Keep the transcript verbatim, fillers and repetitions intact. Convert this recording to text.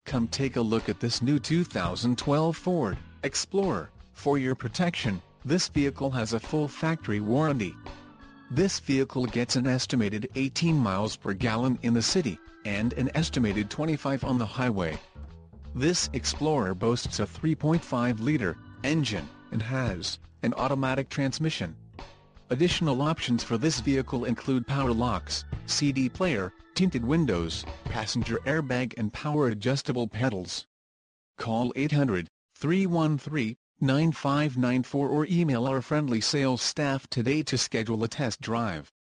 Come take a look at this new two thousand twelve Ford Explorer. For your protection, this vehicle has a full factory warranty. This vehicle gets an estimated eighteen miles per gallon in the city, and an estimated twenty-five on the highway. This Explorer boasts a three point five liter engine, and has an automatic transmission. Additional options for this vehicle include power locks, C D player, tinted windows, passenger airbag and power adjustable pedals. Call eight hundred, three one three, nine five nine four or email our friendly sales staff today to schedule a test drive.